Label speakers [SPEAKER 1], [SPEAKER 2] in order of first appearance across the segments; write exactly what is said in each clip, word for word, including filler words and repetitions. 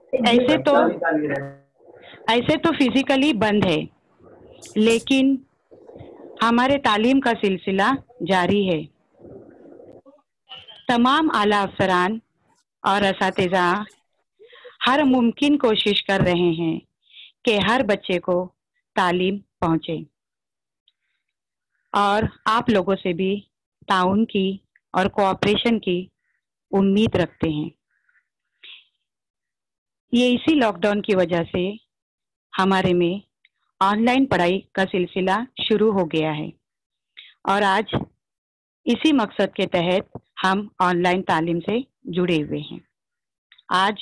[SPEAKER 1] ऐसे तो ऐसे तो फिजिकली बंद है, लेकिन हमारे तालीम का सिलसिला जारी है। तमाम आला अफसरान और असातिज़ा हर मुमकिन कोशिश कर रहे हैं कि हर बच्चे को तालीम पहुंचे, और आप लोगों से भी ताउन की और कोऑपरेशन की उम्मीद रखते हैं। ये इसी लॉकडाउन की वजह से हमारे में ऑनलाइन पढ़ाई का सिलसिला शुरू हो गया है, और आज इसी मकसद के तहत हम ऑनलाइन तालीम से जुड़े हुए हैं। आज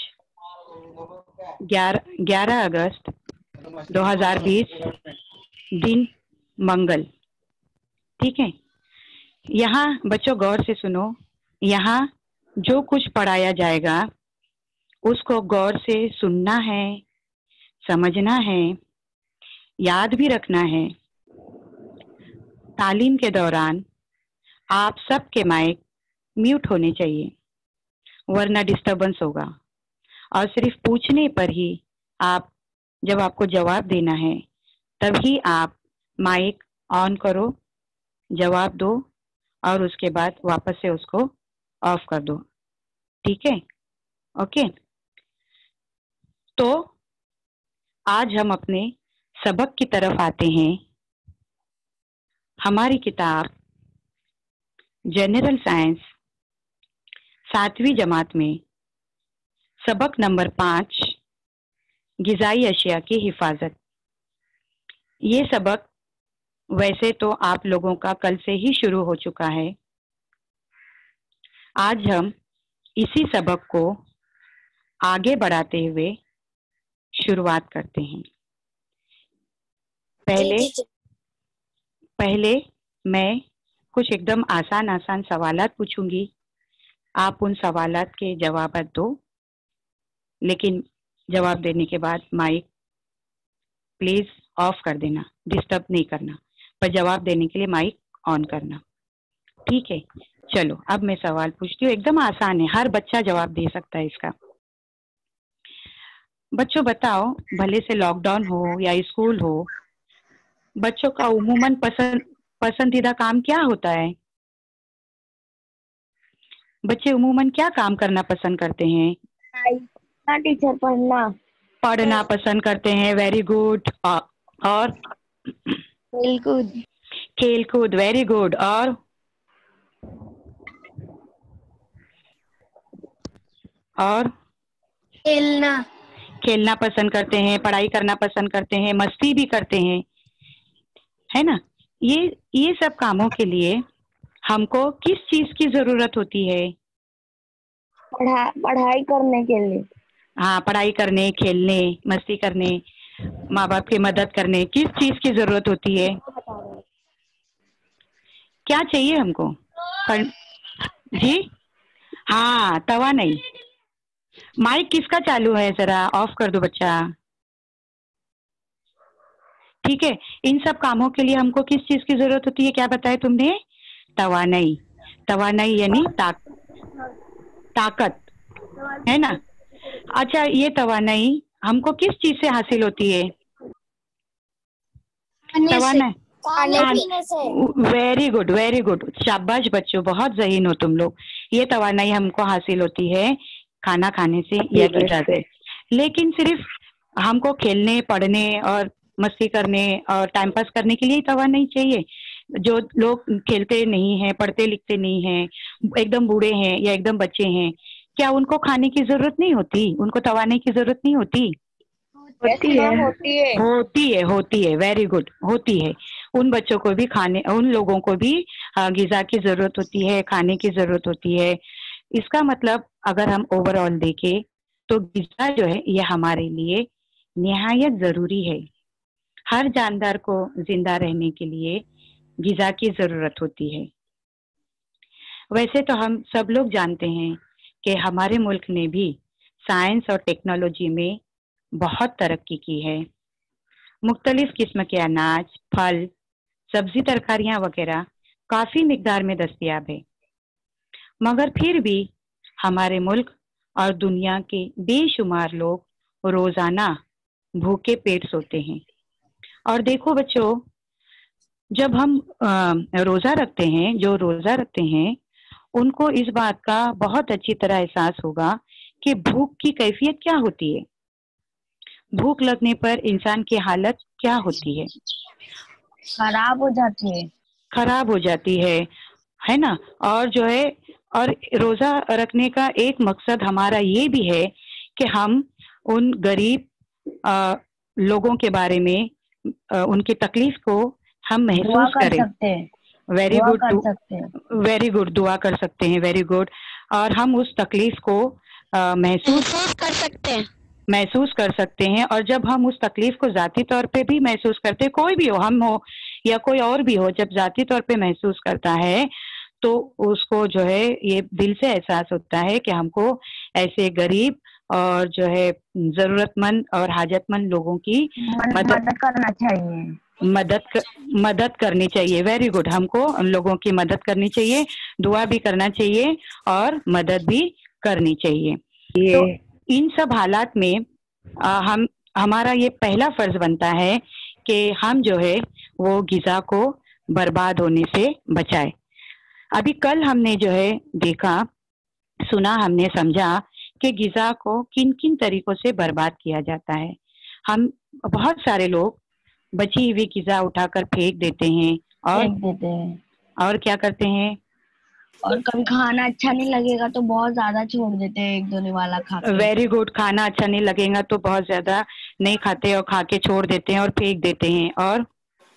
[SPEAKER 1] ग्यारह अगस्त दो हज़ार बीस, दिन मंगल, ठीक है। यहाँ बच्चों गौर से सुनो, यहाँ जो कुछ पढ़ाया जाएगा उसको गौर से सुनना है, समझना है, याद भी रखना है। तालीम के दौरान आप सबके माइक म्यूट होने चाहिए, वरना डिस्टरबेंस होगा। और सिर्फ पूछने पर ही आप, जब आपको जवाब देना है तभी आप माइक ऑन करो, जवाब दो, और उसके बाद वापस से उसको ऑफ कर दो, ठीक है? ओके। तो आज हम अपने सबक की तरफ आते हैं। हमारी किताब जनरल साइंस सातवीं जमात में सबक नंबर पाँच, ग़िज़ाई अशिया की हिफाजत। ये सबक वैसे तो आप लोगों का कल से ही शुरू हो चुका है। आज हम इसी सबक को आगे बढ़ाते हुए शुरुआत करते हैं। पहले पहले मैं कुछ एकदम आसान आसान सवालात पूछूंगी, आप उन सवालात के जवाब दो, लेकिन जवाब देने के बाद माइक प्लीज ऑफ कर देना, डिस्टर्ब नहीं करना, पर जवाब देने के लिए माइक ऑन करना, ठीक है? चलो अब मैं सवाल पूछती हूँ, एकदम आसान है, हर बच्चा जवाब दे सकता है इसका। बच्चों बताओ, भले से लॉकडाउन हो या स्कूल हो, बच्चों का उमूमन पसंद पसंदीदा काम क्या होता है? बच्चे उमूमन क्या काम करना पसंद करते हैं?
[SPEAKER 2] हाँ टीचर, पढ़ना
[SPEAKER 1] पढ़ना पसंद करते हैं, वेरी गुड। और
[SPEAKER 2] खेलकूद
[SPEAKER 1] खेलकूद, वेरी गुड। और और
[SPEAKER 2] खेलना
[SPEAKER 1] खेलना पसंद करते हैं, पढ़ाई करना पसंद करते हैं, मस्ती भी करते हैं, है ना? ये ये सब कामों के लिए हमको किस चीज की जरूरत होती है?
[SPEAKER 2] पढ़ा पढ़ाई करने के लिए।
[SPEAKER 1] हाँ, पढ़ाई करने, खेलने, मस्ती करने, माँ बाप की मदद करने, किस चीज की जरूरत होती है? क्या चाहिए हमको? कर... जी हाँ, तवा नहीं। माइक किसका चालू है? जरा ऑफ कर दो बच्चा, ठीक है। इन सब कामों के लिए हमको किस चीज की जरूरत होती है, क्या बताया तुमने? तवानाई। तवानाई यानी ताक, ताकत, है ना? अच्छा, ये तवानाई हमको किस चीज से हासिल होती है? तवानाई खाने से। वेरी गुड, वेरी गुड, शाबाश बच्चों, बहुत ज़हीन हो तुम लोग। ये तवानाई हमको हासिल होती है खाना खाने से या ग़िज़ा से। लेकिन सिर्फ हमको खेलने, पढ़ने और मस्ती करने और टाइम पास करने के लिए तवानाई चाहिए? जो लोग खेलते नहीं हैं, पढ़ते लिखते नहीं हैं, एकदम बूढ़े हैं या एकदम बच्चे हैं, क्या उनको खाने की जरूरत नहीं होती? उनको तवानाई की जरूरत नहीं होती?
[SPEAKER 2] होती है होती है
[SPEAKER 1] होती है होती है वेरी गुड, होती है। उन बच्चों को भी खाने, उन लोगों को भी ग़िज़ा की जरूरत होती है, खाने की जरूरत होती है। इसका मतलब अगर हम ओवरऑल देखें तो ग़िज़ा जो है ये हमारे लिए निहायत जरूरी है। हर जानदार को जिंदा रहने के लिए ग़िज़ा की जरूरत होती है। वैसे तो हम सब लोग जानते हैं कि हमारे मुल्क ने भी साइंस और टेक्नोलॉजी में बहुत तरक्की की है। मुख्तलिफ किस्म के अनाज, फल, सब्जी, तरकारियां वगैरह काफ़ी मिकदार में दस्तयाब है, मगर फिर भी हमारे मुल्क और दुनिया के बेशुमार लोग रोजाना भूखे पेट सोते हैं। और देखो बच्चों, जब हम अ, रोजा रखते हैं, जो रोजा रखते हैं उनको इस बात का बहुत अच्छी तरह एहसास होगा कि भूख की कैफियत क्या होती है, भूख लगने पर इंसान की हालत क्या होती है,
[SPEAKER 2] खराब हो जाती है।
[SPEAKER 1] खराब हो जाती है है ना। और जो है, और रोजा रखने का एक मकसद हमारा ये भी है कि हम उन गरीब अ, लोगों के बारे में, अ, उनकी तकलीफ को हम
[SPEAKER 2] दुआ
[SPEAKER 1] महसूस
[SPEAKER 2] कर
[SPEAKER 1] करें।
[SPEAKER 2] सकते हैं।
[SPEAKER 1] वेरी
[SPEAKER 2] दुआ
[SPEAKER 1] गुड,
[SPEAKER 2] कर सकते हैं।
[SPEAKER 1] वेरी गुड, दुआ कर सकते हैं, वेरी गुड। और हम उस तकलीफ को अ, महसूस
[SPEAKER 3] महसूस कर सकते हैं।
[SPEAKER 1] महसूस कर सकते हैं। और जब हम उस तकलीफ को जाती तौर पे भी महसूस करते हैं, कोई भी हो, हम हो या कोई और भी हो, जब जाती तौर पे महसूस करता है तो उसको जो है ये दिल से एहसास होता है कि हमको ऐसे गरीब और जो है जरूरतमंद और हाजतमंद लोगों की
[SPEAKER 2] मद-
[SPEAKER 1] मदद
[SPEAKER 2] मदद करना चाहिए।
[SPEAKER 1] मदद कर, मदद करनी चाहिए। वेरी गुड, हमको उन लोगों की मदद करनी चाहिए, दुआ भी करना चाहिए और मदद भी करनी चाहिए। तो इन सब हालात में आ, हम हमारा ये पहला फर्ज बनता है कि हम जो है वो गिजा को बर्बाद होने से बचाए। अभी कल हमने जो है देखा, सुना, हमने समझा कि गिजा को किन किन तरीकों से बर्बाद किया जाता है। हम बहुत सारे लोग बची हुई गिजा उठाकर फेंक देते हैं और
[SPEAKER 2] फेंक देते हैं।
[SPEAKER 1] और क्या करते हैं,
[SPEAKER 2] और कभी खाना अच्छा नहीं लगेगा तो बहुत ज्यादा छोड़ देते हैं, एक दो वाला खा के।
[SPEAKER 1] वेरी गुड, खाना अच्छा नहीं लगेगा तो बहुत ज्यादा नहीं खाते और खा के छोड़ देते हैं और फेंक देते हैं और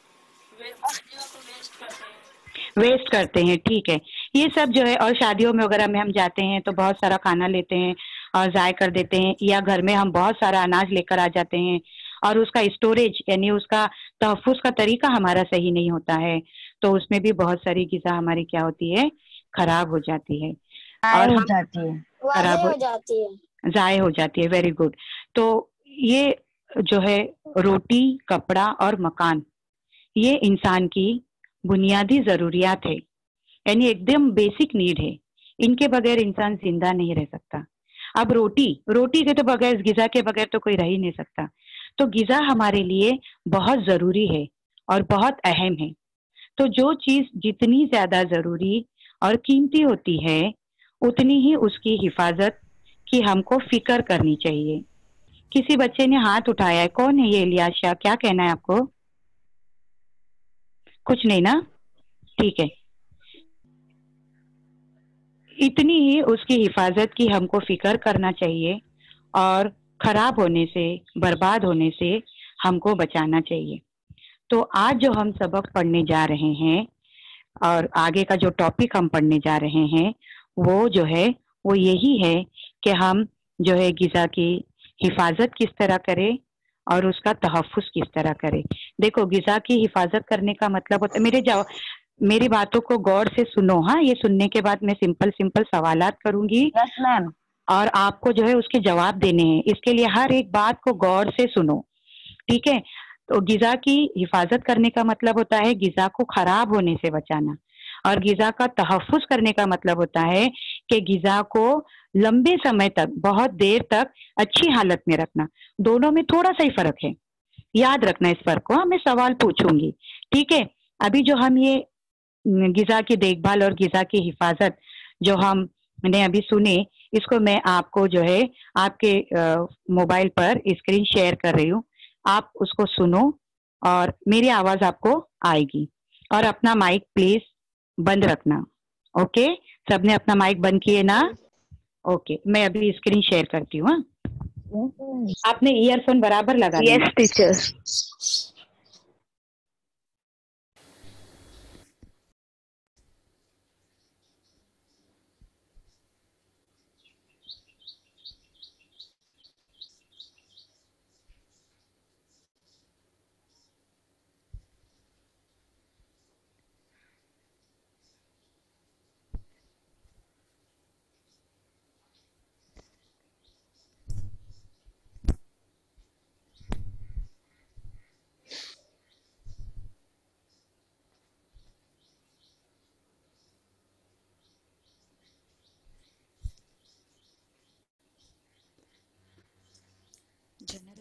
[SPEAKER 1] वेस्ट करते हैं। ठीक है, ये सब जो है, और शादियों में वगैरह में हम जाते हैं तो बहुत सारा खाना लेते हैं और ज़ाय कर देते हैं, या घर में हम बहुत सारा अनाज लेकर आ जाते हैं और उसका स्टोरेज यानी उसका तहफ़्फ़ुज़ का तरीका हमारा सही नहीं होता है, तो उसमें भी बहुत सारी ग़िज़ा हमारी क्या होती है, खराब हो जाती है।
[SPEAKER 2] ज़ाय
[SPEAKER 1] और
[SPEAKER 2] हो
[SPEAKER 1] हम
[SPEAKER 2] जाती है।
[SPEAKER 1] खराब
[SPEAKER 3] वाज़ेह
[SPEAKER 1] हो
[SPEAKER 3] हो जाती है।
[SPEAKER 1] ज़ाय हो जाती है, वेरी गुड। तो ये जो है रोटी, कपड़ा और मकान, ये इंसान की बुनियादी ज़रूरियात है, यानी एकदम बेसिक नीड है। इनके बगैर इंसान ज़िंदा नहीं रह सकता। अब रोटी, रोटी के तो बगैर, ग़िज़ा के बगैर तो कोई रह ही नहीं सकता। तो ग़िज़ा हमारे लिए बहुत ज़रूरी है और बहुत अहम है। तो जो चीज़ जितनी ज़्यादा ज़रूरी और कीमती होती है, उतनी ही उसकी हिफाज़त की हमको फ़िक्र करनी चाहिए। किसी बच्चे ने हाथ उठाया है, कौन है ये इलियास शाह? क्या कहना है आपको? कुछ नहीं ना? ठीक है। इतनी ही उसकी हिफाज़त की हमको फ़िक्र करना चाहिए और खराब होने से, बर्बाद होने से हमको बचाना चाहिए। तो आज जो हम सबक पढ़ने जा रहे हैं और आगे का जो टॉपिक हम पढ़ने जा रहे हैं, वो जो है वो यही है कि हम जो है ग़िज़ा की हिफाज़त किस तरह करें और उसका तहफ़्फ़ुज़ किस तरह करें। देखो, ग़िज़ा की हिफाज़त करने का मतलब होता है, मेरे जाओ मेरी बातों को गौर से सुनो। हाँ, ये सुनने के बाद मैं सिंपल सिंपल सवालात करूंगी।
[SPEAKER 2] Yes ma'am.
[SPEAKER 1] और आपको जो है उसके जवाब देने हैं, इसके लिए हर एक बात को गौर से सुनो, ठीक है। तो ग़िज़ा की हिफाजत करने का मतलब होता है ग़िज़ा को खराब होने से बचाना, और ग़िज़ा का तहफ़्फ़ुज़ करने का मतलब होता है कि ग़िज़ा को लंबे समय तक, बहुत देर तक अच्छी हालत में रखना। दोनों में थोड़ा सा ही फर्क है, याद रखना इस फर्क को। मैं सवाल पूछूंगी, ठीक है। अभी जो हम ये ग़िज़ा की देखभाल और ग़िज़ा की हिफाजत जो हमने अभी सुने, इसको मैं आपको जो है आपके मोबाइल पर स्क्रीन शेयर कर रही हूँ। आप उसको सुनो और मेरी आवाज़ आपको आएगी। और अपना माइक प्लीज़ बंद रखना। ओके, सबने अपना माइक बंद किए ना? ओके, मैं अभी स्क्रीन शेयर करती हूँ। आपने ईयरफोन बराबर लगा लेना।
[SPEAKER 2] Yes teacher.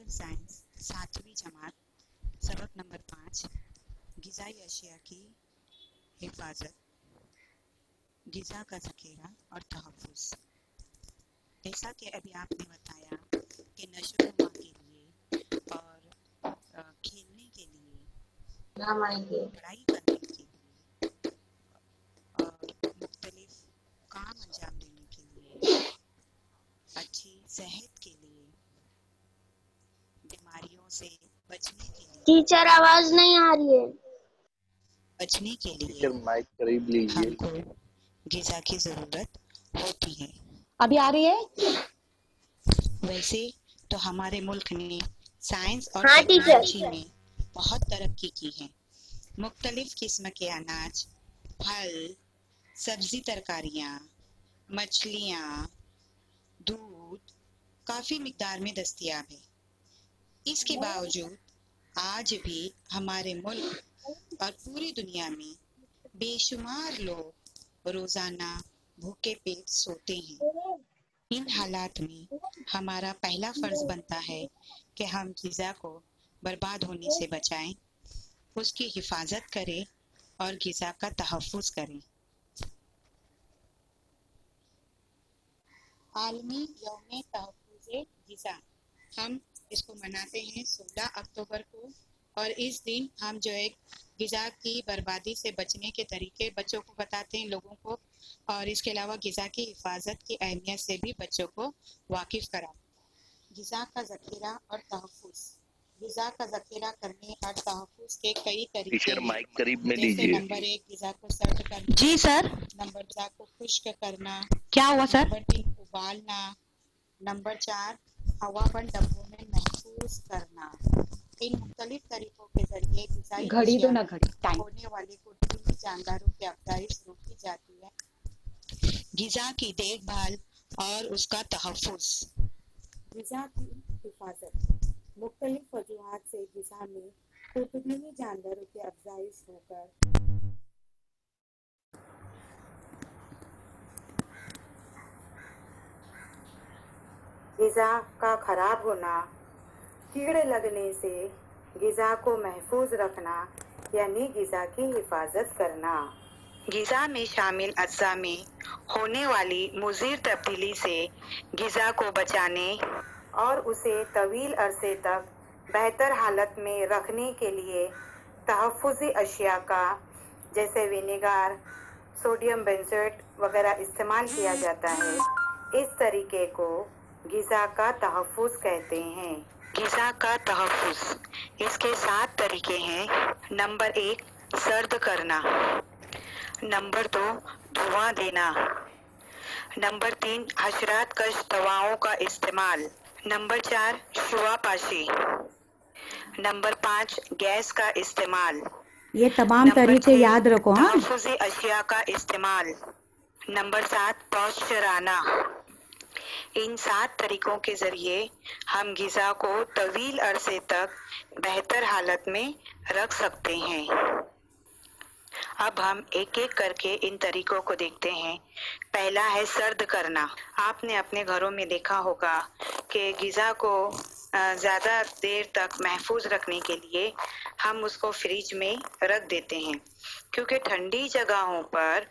[SPEAKER 1] कंप्यूटर साइंस सातवीं जमात सबक नंबर पाँच ग़िज़ाई अशिया की हिफाजत, ग़िज़ा का ज़ख़ीरा और तहफ़्फ़ुज़। जैसा कि अभी आपने बताया कि नशो-ओ-नुमा के लिए और खेलने के लिए, पढ़ाई करने के लिए और मुख्तलिफ काम अंजाम देने के लिए, अच्छी सेहत के लिए, बीमारियों से बचने के लिए,
[SPEAKER 2] टीचर आवाज नहीं आ रही है।
[SPEAKER 1] बचने के लिए
[SPEAKER 4] टीचर माइक करीब लीजिए।
[SPEAKER 1] हमको ग़िज़ा की ज़रूरत होती है।
[SPEAKER 5] अभी आ रही है?
[SPEAKER 1] वैसे तो हमारे मुल्क ने साइंस और
[SPEAKER 2] हाँ
[SPEAKER 1] टेक्नोलॉजी
[SPEAKER 2] टीचर।
[SPEAKER 1] में बहुत तरक्की की है। मुख्तलिफ किस्म के अनाज, फल, सब्जी, तरकारियाँ, मछलियाँ, दूध काफ़ी मिकदार में दस्तयाब है। इसके बावजूद आज भी हमारे मुल्क और पूरी दुनिया में बेशुमार लोग रोज़ाना भूखे पेट सोते हैं। इन हालात में हमारा पहला फ़र्ज़ बनता है कि हम ग़िज़ा को बर्बाद होने से बचाएं, उसकी हिफाजत करें और ग़िज़ा का तहफ़्फ़ुज़ करें। आलमी यौम तहफ़्फ़ुज़े ग़िज़ा, हम इसको मनाते हैं सोलह अक्टूबर को, और इस दिन हम जो है ग़िज़ा की बर्बादी से बचने के तरीके बच्चों को बताते हैं, लोगों को, और इसके अलावा ग़िज़ा की हिफाजत की अहमियत से भी बच्चों को वाकिफ़ कराते हैं। ग़िज़ा का ज़ख़ीरा और तहफ़्फ़ुज़। ग़िज़ा का ज़ख़ीरा करने और तहफ़्फ़ुज़ के कई तरीके
[SPEAKER 4] टीचर
[SPEAKER 1] हैं,
[SPEAKER 4] माइक करीब में
[SPEAKER 1] जैसे
[SPEAKER 4] लीजिए।
[SPEAKER 1] नंबर एक ग़िज़ा को सर्द करना,
[SPEAKER 5] जी सर।
[SPEAKER 1] नंबर दो को खुश्क करना,
[SPEAKER 5] क्या हुआ सर?
[SPEAKER 1] नंबर तीन उबालना, नंबर चार हवाबंद डब्बों में महफूज करना। इन मुख्तलिफ तरीकों के जरिए ग़िज़ाई
[SPEAKER 5] घड़ी दो
[SPEAKER 1] अशिया
[SPEAKER 5] ना, घड़ी टाइम।
[SPEAKER 1] होने वाले कुदरती जानदारों की अफजाइश रोकी जाती है। ग़िज़ा की देखभाल और उसका तहफ़्फ़ुज़। ग़िज़ा की हिफाजत। मुख्तलिफ वजूहात से ग़िज़ा में कुदरती जानदारों की अफजाइश होकर ग़िज़ा का ख़राब होना, कीड़े लगने से ग़िज़ा को महफूज रखना यानी ग़िज़ा की हिफाजत करना। ग़िज़ा में शामिल अज्जा में होने वाली मुज़िर तब्दीली से ग़िज़ा को बचाने और उसे तवील अरसे तक बेहतर हालत में रखने के लिए तहफ़्फ़ुज़ी अशिया का जैसे विनेगार, सोडियम बेंज़ोएट वगैरह इस्तेमाल किया जाता है। इस तरीके को ग़िज़ा का तहफ़्फ़ुज़ कहते हैं। ग़िज़ा का तहफ़्फ़ुज़, इसके सात तरीके हैं। नंबर एक, सर्द करना। नंबर दो, धुआं देना। नंबर तीन, हशरात कश दवाओं का इस्तेमाल। नंबर चार, शुआपाशी। नंबर पाँच, गैस का इस्तेमाल।
[SPEAKER 5] ये तमाम तरीके याद रखो। हाँ,
[SPEAKER 1] तहफ़्फ़ुज़ी अशिया का इस्तेमाल। नंबर सात, पौशराना। इन सात तरीकों के जरिए हम ग़िज़ा को तवील अरसे तक बेहतर हालत में रख सकते हैं। अब हम एक एक करके इन तरीकों को देखते हैं। पहला है सर्द करना। आपने अपने घरों में देखा होगा कि ग़िज़ा को ज़्यादा देर तक महफूज रखने के लिए हम उसको फ्रिज में रख देते हैं, क्योंकि ठंडी जगहों पर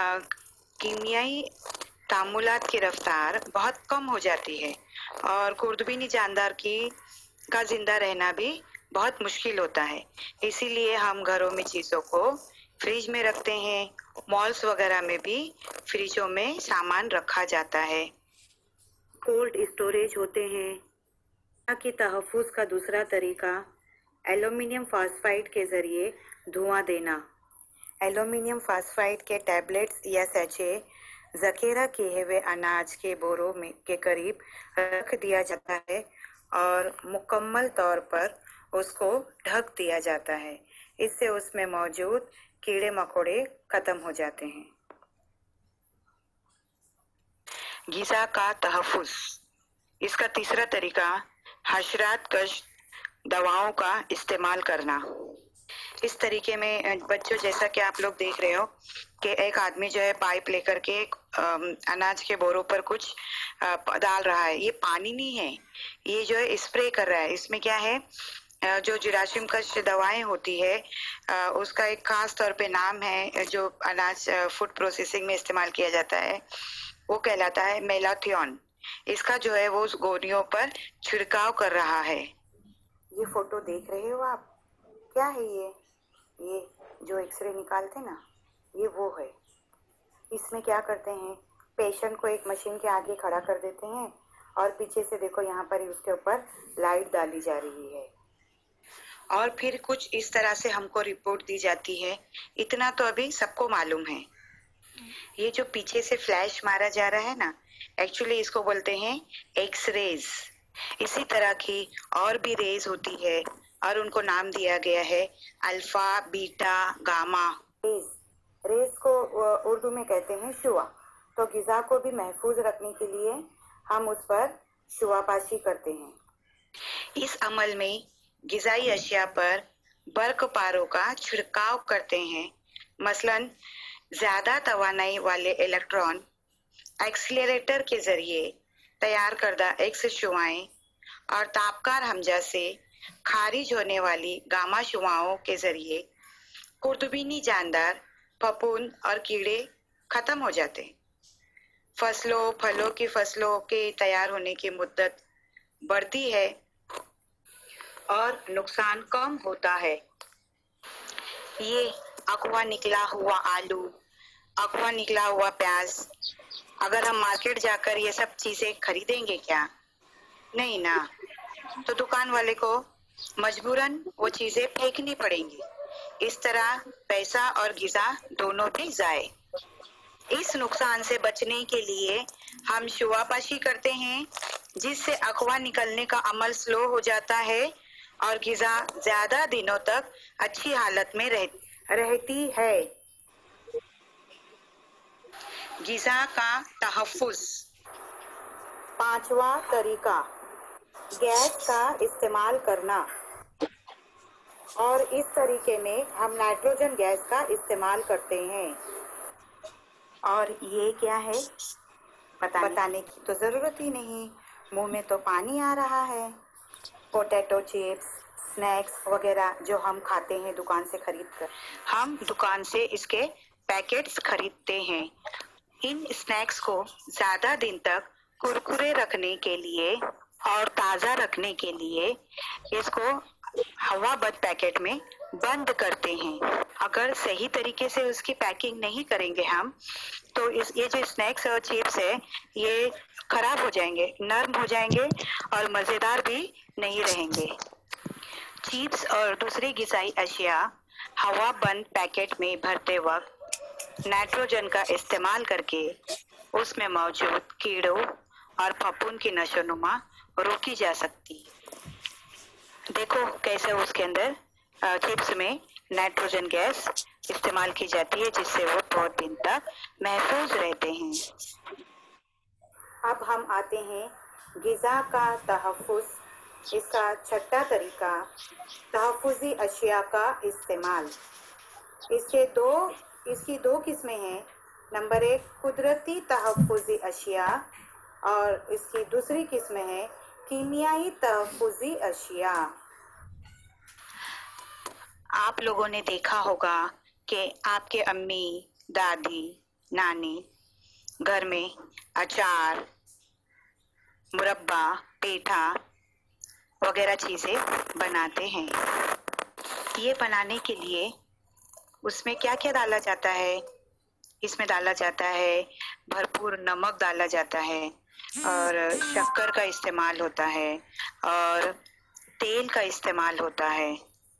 [SPEAKER 1] कीमियाई तामुलात की रफ्तार बहुत कम हो जाती है और खुर्दबीनी जानदार की का जिंदा रहना भी बहुत मुश्किल होता है। इसीलिए हम घरों में चीज़ों को फ्रिज में रखते हैं। मॉल्स वगैरह में भी फ्रिजों में सामान रखा जाता है। कोल्ड स्टोरेज होते हैं। की तहफ़्फ़ुज़ का दूसरा तरीका एल्युमिनियम फॉस्फाइड के ज़रिए धुआं देना। एल्युमिनियम फॉस्फाइड के टैबलेट्स या सैचे ज़ख़ीरा किए हुए अनाज के बोरों में के करीब रख दिया जाता है और मुकम्मल तौर पर उसको ढक दिया जाता है। इससे उसमें मौजूद कीड़े मकोड़े ख़त्म हो जाते हैं। ग़िज़ा का तहफ़्फ़ुज़, इसका तीसरा तरीका हशरात कश दवाओं का इस्तेमाल करना। इस तरीके में बच्चों, जैसा कि आप लोग देख रहे हो कि एक आदमी जो है पाइप लेकर के एक अनाज के बोरों पर कुछ डाल रहा है। ये पानी नहीं है, ये जो है स्प्रे कर रहा है। इसमें क्या है, जो जीरासिम कश दवाएं होती है उसका एक खास तौर पे नाम है जो अनाज फूड प्रोसेसिंग में इस्तेमाल किया जाता है, वो कहलाता है मेलाथियोन। इसका जो है वो उस गोलियों पर छिड़काव कर रहा है। ये फोटो देख रहे हो आप, क्या है ये ये जो एक्सरे निकालते ना, ये वो है। इसमें क्या करते हैं, पेशेंट को एक मशीन के आगे खड़ा कर देते हैं और पीछे से देखो यहाँ पर उसके ऊपर लाइट डाली जा रही है और फिर कुछ इस तरह से हमको रिपोर्ट दी जाती है। इतना तो अभी सबको मालूम है। ये जो पीछे से फ्लैश मारा जा रहा है ना, एक्चुअली इसको बोलते हैं एक्स रेज। इसी तरह की और भी रेज होती है और उनको नाम दिया गया है alpha, beta, gamma. Rays rays को उर्दू में कहते हैं शुआ। तो गिजा को भी महफूज रखने के लिए हम उस पर शुआपाशी करते हैं। इस अमल में गिजाई अशिया पर बर्क पारों का छिड़काव करते हैं। मसलन ज्यादा तवानाई वाले इलेक्ट्रॉन एक्सीलरेटर के जरिए तैयार करदा एक्स शुआएं और तापकार हमजा से खारिज होने वाली गामा शुआओं के जरिए कुर्तुबीनी जानदार फफूंद और कीड़े खत्म हो जाते। फसलों फलों की फसलों के तैयार होने की मुद्दत बढ़ती है और नुकसान कम होता है। ये अकवा निकला हुआ आलू, अकवा निकला हुआ प्याज, अगर हम मार्केट जाकर ये सब चीजें खरीदेंगे क्या? नहीं ना। तो दुकान वाले को मजबूरन वो चीजें फेंकनी पड़ेंगी। इस तरह पैसा और गिजा दोनों भी जाए। इस नुकसान से बचने के लिए हम शुआपाशी करते हैं, जिससे अकवा निकलने का अमल स्लो हो जाता है और गिजा ज्यादा दिनों तक अच्छी हालत में रह, रहती है। गिजा का तहफ्फुज। पांचवा तरीका, गैस का इस्तेमाल करना। और इस तरीके में हम नाइट्रोजन गैस का इस्तेमाल करते हैं। और ये क्या है बताने, बताने की तो जरूरत ही नहीं, मुंह में तो पानी आ रहा है। पोटैटो चिप्स, स्नैक्स वगैरह जो हम खाते हैं दुकान से खरीद कर, हम दुकान से इसके पैकेट्स खरीदते हैं। इन स्नैक्स को ज्यादा दिन तक कुरकुरे रखने के लिए और ताज़ा रखने के लिए इसको हवाबंद पैकेट में बंद करते हैं। अगर सही तरीके से उसकी पैकिंग नहीं करेंगे हम, तो इस ये जो स्नैक्स और चिप्स है ये खराब हो जाएंगे, नर्म हो जाएंगे और मज़ेदार भी नहीं रहेंगे। चिप्स और दूसरी ग़िज़ाई अशिया हवाबंद पैकेट में भरते वक्त नाइट्रोजन का इस्तेमाल करके उसमें मौजूद कीड़ों और फफूंद की नशोनुमा रोकी जा सकती। देखो कैसे उसके अंदर चिप्स में नाइट्रोजन गैस इस्तेमाल की जाती है, जिससे वो बहुत दिन तक महफूज रहते हैं। अब हम आते हैं गिजा का तहफ्फुज। इसका छठा तरीका, तहफ्फुजी अशिया का इस्तेमाल। इसके दो इसकी दो किस्में हैं। नंबर एक कुदरती तहफ्फुजी अशिया और इसकी दूसरी किस्म है कीमियाई तहफ्फुजी अशिया। आप लोगों ने देखा होगा कि आपके अम्मी, दादी, नानी घर में अचार, मुरब्बा, पेठा वगैरह चीज़ें बनाते हैं। ये बनाने के लिए उसमें क्या क्या डाला जाता है? इसमें डाला जाता है भरपूर नमक डाला जाता है और शक्कर का इस्तेमाल होता है और तेल का इस्तेमाल होता है।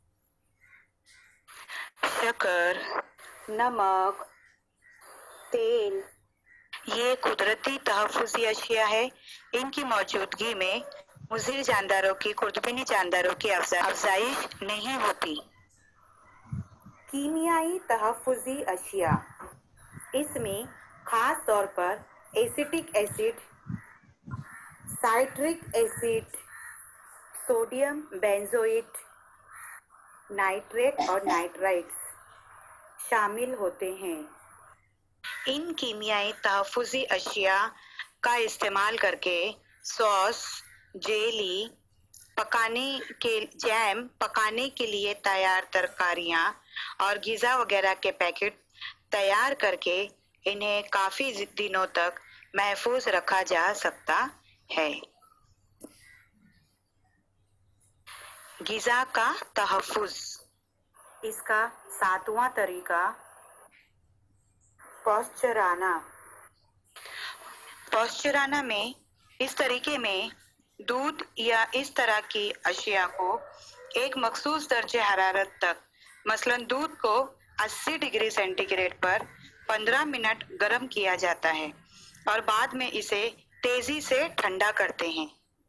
[SPEAKER 1] शक्कर, नमक, तेल ये कुदरती तहफ्फुजी अशिया है। इनकी मौजूदगी में मुज़िर जानदारों की कुर्तुबीनी जानदारों की अफजाइश नहीं होती। कीमियाई तहफ्फुजी अशिया, इसमें खास तौर पर acetic acid, citric acid, sodium benzoate, nitrate और नाइट्राइट्स शामिल होते हैं। इन कीमियाई तहफ़्फ़ुज़ी अशिया का इस्तेमाल करके सॉस, जेली, पकाने के जैम, पकाने के लिए तैयार तरकारियां और ग़िज़ा वगैरह के पैकेट तैयार करके इन्हें काफ़ी दिनों तक महफूज रखा जा सकता है। ग़िज़ा का तहफ़्फ़ुज़। इसका सातवां तरीका पॉस्चराना। पॉस्चराना में इस तरीके में दूध या इस तरह की अशिया को एक मखसूस दर्जे हरारत तक, मसलन दूध को अस्सी डिग्री सेंटीग्रेड पर पंद्रह मिनट गर्म किया जाता है और बाद में इसे तेजी से ठंडा करते हैं।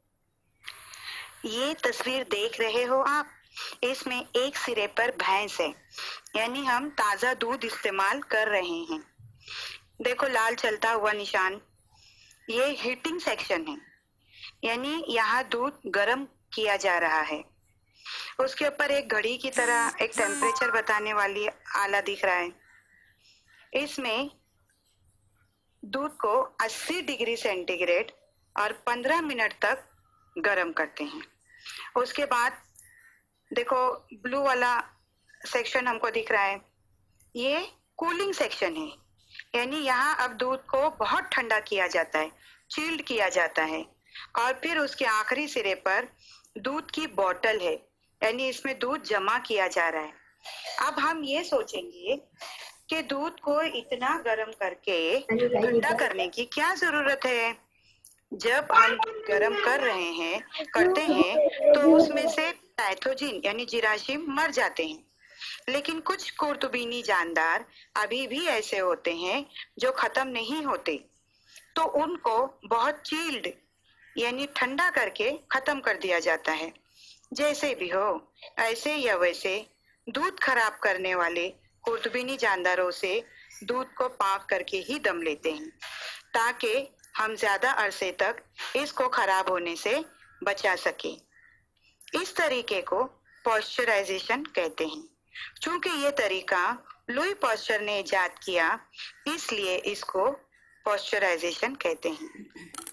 [SPEAKER 1] ये तस्वीर देख रहे हो आप, इसमें एक सिरे पर भैंस है, यानी हम ताज़ा दूध इस्तेमाल कर रहे हैं। देखो लाल चलता हुआ निशान, ये हीटिंग सेक्शन है, यानी यहाँ दूध गर्म किया जा रहा है। उसके ऊपर एक घड़ी की तरह एक टेम्परेचर बताने वाली आला दिख रहा है। इसमें दूध को अस्सी डिग्री सेंटीग्रेड और पंद्रह मिनट तक गर्म करते हैं। उसके बाद देखो ब्लू वाला सेक्शन हमको दिख रहा है, ये कूलिंग सेक्शन है, यानी यहाँ अब दूध को बहुत ठंडा किया जाता है, चिल्ड किया जाता है। और फिर उसके आखिरी सिरे पर दूध की बोतल है, यानी इसमें दूध जमा किया जा रहा है। अब हम ये सोचेंगे कि दूध को इतना गर्म करके ठंडा करने की क्या जरूरत है। जब हम दूध गर्म कर रहे हैं करते हैं तो उसमें से पैथोजिन यानी जीराशीम मर जाते हैं, लेकिन कुछ कुर्तुबीनी जानदार अभी भी ऐसे होते हैं जो खत्म नहीं होते, तो उनको बहुत चिल्ड यानी ठंडा करके खत्म कर दिया जाता है। जैसे भी हो, ऐसे या वैसे दूध खराब करने वाले कुर्तुबीनी जानदारों से दूध को पाक करके ही दम लेते हैं, ताकि हम ज्यादा अरसे तक इसको खराब होने से बचा सके। इस तरीके को पॉस्चराइजेशन कहते हैं। चूंकि ये तरीका लुई पॉस्चर ने इजाद किया, इसलिए इसको पॉस्चराइजेशन कहते हैं।